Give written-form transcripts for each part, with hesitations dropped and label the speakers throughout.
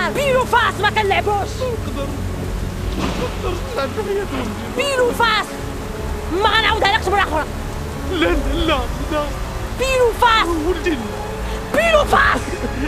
Speaker 1: بيلو فاس ما كنلعبوش.
Speaker 2: نقدر نلعب بحياة ولدي.
Speaker 1: بيلو فاس ما غنعاودها لكش مرة أخرى.
Speaker 2: لا لا لا لا.
Speaker 1: بيلو فاس
Speaker 2: ولدي.
Speaker 1: بيلو فاس.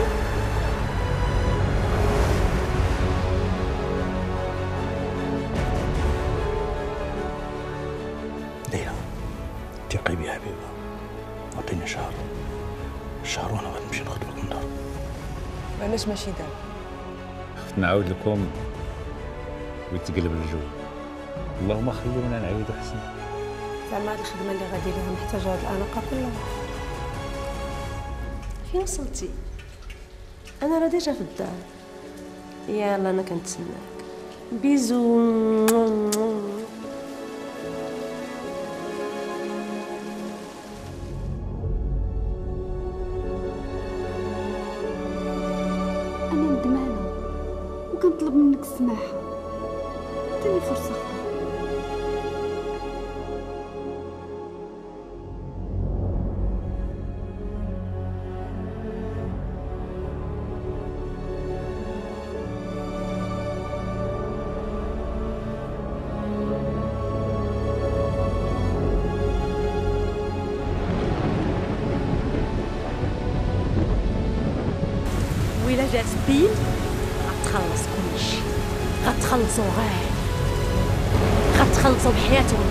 Speaker 3: ليلى ثقي بي حبيبه، عطيني شهر وانا غنمشي نخطبك من دار.
Speaker 4: علاش ماشي دابا؟
Speaker 5: خفت نعاود لكم ويتقلب الجو. اللهم خلونا نعيدو حسن.
Speaker 4: زعما هاد الخدمه اللي غادي ليها محتاجه هاد الاناقه كلها.
Speaker 6: فين وصلتي؟ انا راه ديجا في الدار. يلا انا كنتسناك. بيزو.
Speaker 7: أنا ندمانة وكنطلب منك السماحة، عطيني فرصة أخرى.
Speaker 1: وإلا جات بيل غتخلص كلشي. غتخلصوا غتخلصوا بحياتهم.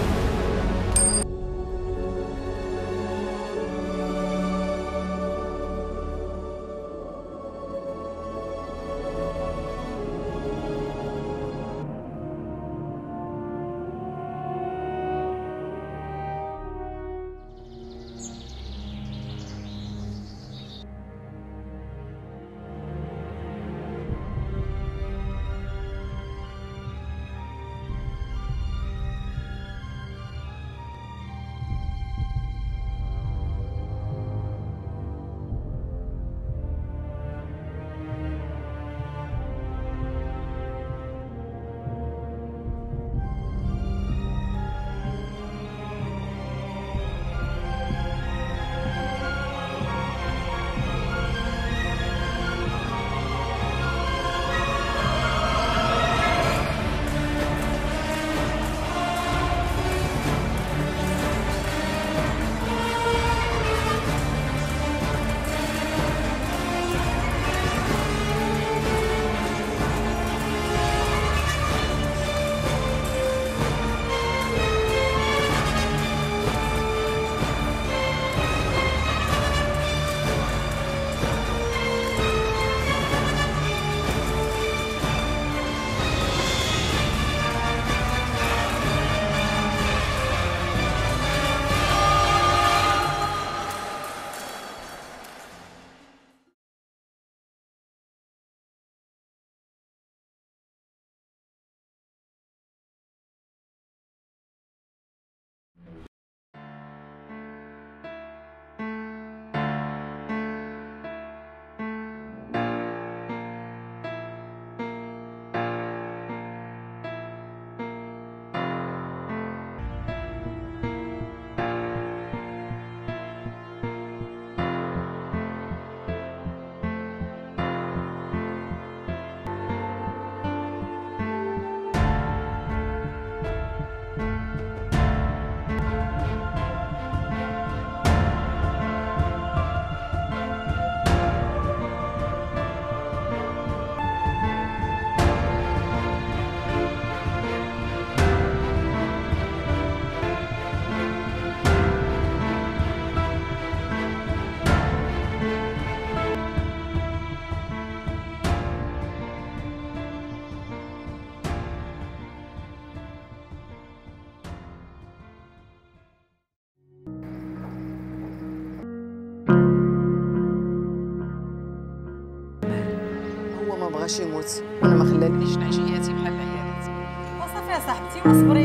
Speaker 4: بغاش يموت وانا ما خلانيش نعيش حياتي بحال عيالاتي.
Speaker 8: وصافي يا صاحبتي وصبري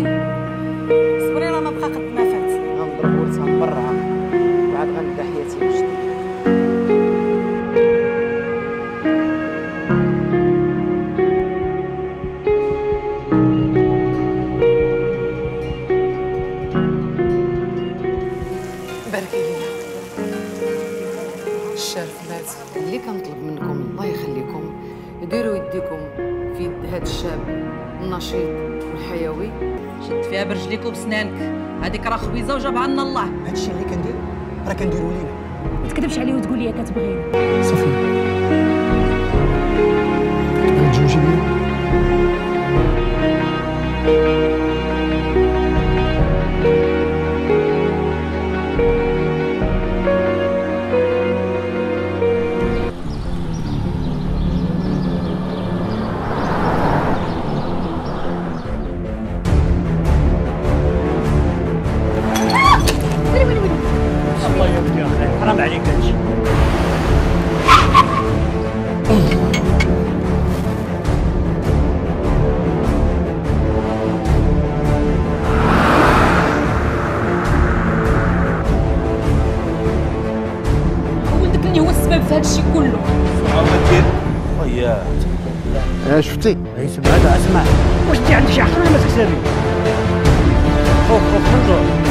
Speaker 8: صبري راه ما بقى قد ما فات.
Speaker 4: غنضرب ولد غنبرع وعاد غنبدا حياتي من جديد. باركي لينا الشرف مات. اللي كنطلب منكم الله يخليكم ديروا يديكم
Speaker 8: الشاب النشيط والحيوي.
Speaker 9: شد فيها برجليك وبسنانك، هذيك راه خويزه وجاب عنا الله.
Speaker 10: هادشي اللي كندير راه كنديرو لينا.
Speaker 1: ما تكذبش عليه وتقول لي كتبغيني.
Speaker 10: صافي غتجوجي بيا.
Speaker 3: الله يبدي يا اخي حرام عليك هادشي.
Speaker 1: ولدك اللي هو السبب في هادشي كله.
Speaker 3: ما دير وياه.
Speaker 10: شفتي
Speaker 3: اسمع هذا اسمع. واش انت عندك شي عقل ولا ما تكسبي؟ خوف انظر.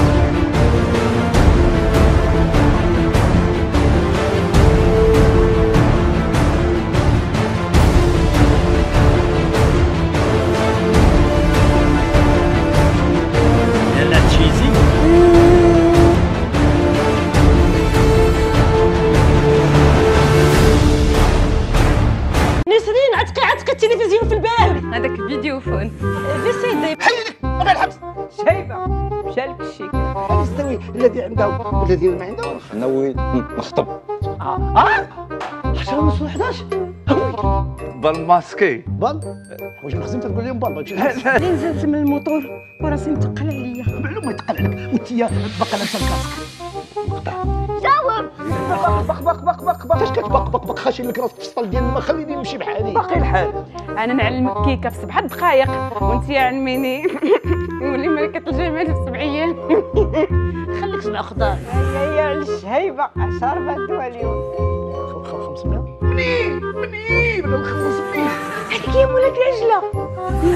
Speaker 1: نسرين عتقي التلفزيون في الباب.
Speaker 8: هذاك فيديو فون
Speaker 1: في سيدي
Speaker 10: حيدك ما غير الحبس.
Speaker 8: شايبه مشالك الشيك.
Speaker 10: يستوي الذي عنده والذي ما عندهش.
Speaker 5: نوي نخطب
Speaker 10: حشرة نص 11
Speaker 5: بالماسكي.
Speaker 10: بال واش خصني تقول لهم بال ماشي
Speaker 6: اللي نزلت من الموطور وراسي متقل عليا.
Speaker 10: معلوم ما يتقل عليك وانت باقا لابسه الكاسك.
Speaker 6: جاوب.
Speaker 10: بق اش كتبق خاشي لك راسك في الصفال ديال الماء خليني نمشي بحالي.
Speaker 8: باقي الحال. انا نعلمك كيكه في 7 دقائق وانت يا علميني نولي ملكه الجمال في 7 ايام.
Speaker 1: خليك 7 خضار.
Speaker 8: يا الشهيبه شاربه الدواء اليوم.
Speaker 10: 500 منين بلا نخلص منين.
Speaker 6: هذيك هي مولات العجله.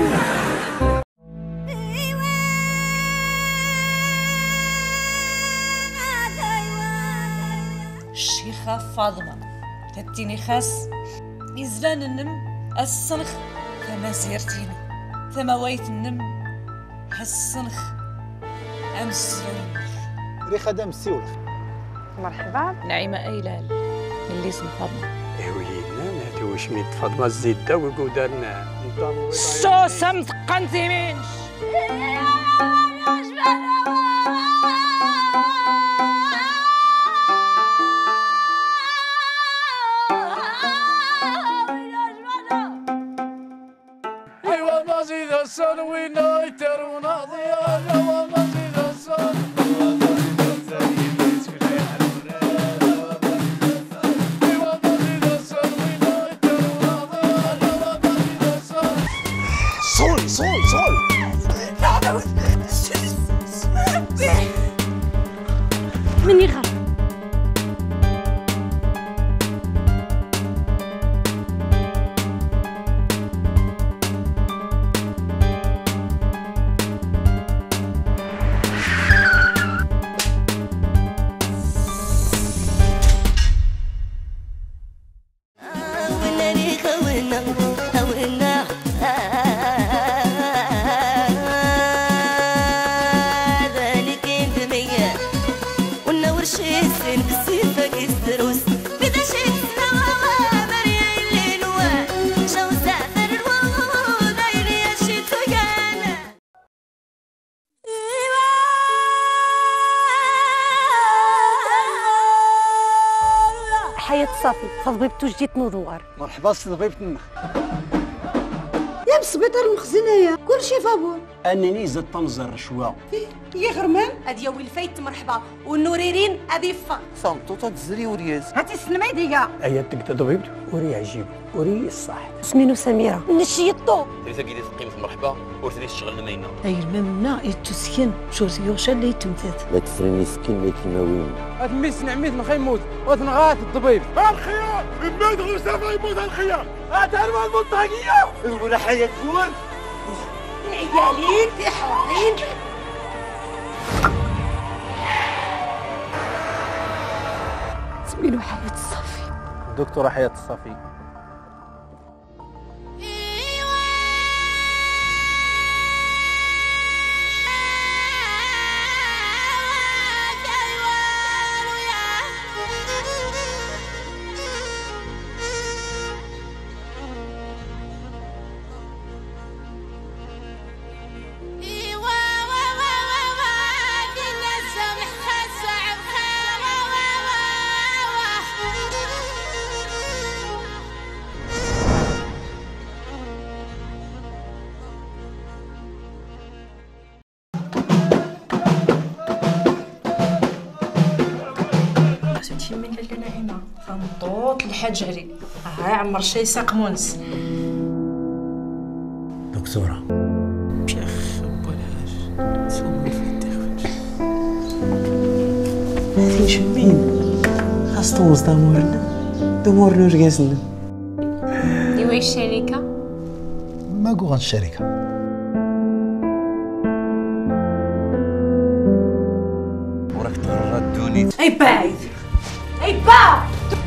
Speaker 9: الشيخه فاطمه تديني خاص يزلان النم السنخ ثما زيرتينو ثما وايت النم هالسنخ امسرون
Speaker 10: ريخه دام السيول.
Speaker 8: مرحبا.
Speaker 9: نعيمه ايلال اللي اسم فاطمه.
Speaker 2: يا وليدنا هذا واش ميت فاطمه الزيده وقودرنا
Speaker 9: الصوصه مثقنتي منش.
Speaker 2: ايوا مزيد الصن وينا يترون ضياء ايوا مزيد الصن
Speaker 10: صول
Speaker 1: مني غير حياة صافي فضبيبتو جديد نوضوار.
Speaker 10: مرحبا صدبيبتنا.
Speaker 6: يا بالسبيطار المخزنية كلشي فابور.
Speaker 10: انني زدت طنزر شوا.
Speaker 6: يا غرمان
Speaker 1: هادي يا ويلفايت مرحبا والنوريرين هادي فا
Speaker 10: صنطوطه تزري ورياس.
Speaker 6: هاتي السلمة ديكا.
Speaker 3: اياتك تضبيبت وري عجيب وري الصح.
Speaker 6: سمينو سميرة نشيطو.
Speaker 11: تريسا كي تقيم في مرحبا ورثني تشتغل لنا.
Speaker 6: اي الممنا يتسكن شوز يوشا اللي تمتات.
Speaker 11: لا تسرني سكين لا كيماوين.
Speaker 2: هاد ميس نعميت نخيموت وتنغات الضبيب. الخيار بماد غوسافا يموت الخيار. تعرفوا البلطاقيه ولا حياة خوان.
Speaker 6: عيالين في حوارين. سمينو حياة الصافي.
Speaker 10: دكتورة حياة الصافي.
Speaker 6: غنطوط الحاج علي ها عمر شي ساق مونس.
Speaker 3: دكتورة
Speaker 6: بيخ بولاش سومي في الدخل
Speaker 4: هذه شبين خاص توز دمورنا واش كنسنى
Speaker 7: ايوا الشركه
Speaker 3: ما قوغان الشركة
Speaker 11: وراك تردوني
Speaker 6: اي باعد اي با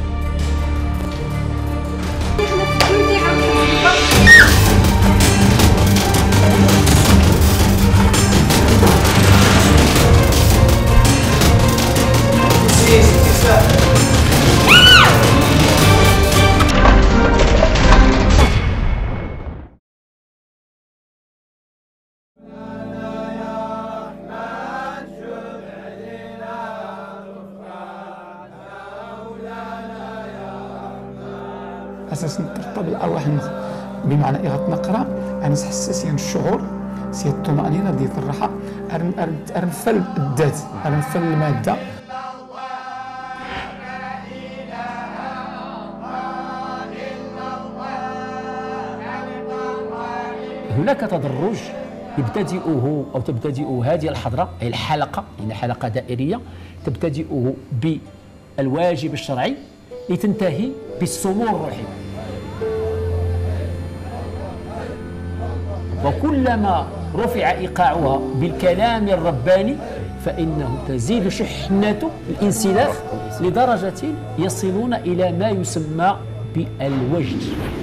Speaker 12: اساسا ترتبط بالارواح بمعنى اغاثه نقرا انا حساسيه الشعور سي الطمانينه ديال الراحه ارنفل الذات ارنفل الماده.
Speaker 13: هناك تدرج يبتدئه او تبتدئ هذه الحضره اي الحلقه، يعني حلقه دائريه تبتدئه بالواجب الشرعي لتنتهي بالسمو الروحي. وكلما رفع ايقاعها بالكلام الرباني فانه تزيد شحنه الانسلاخ لدرجه يصلون الى ما يسمى بالوجد.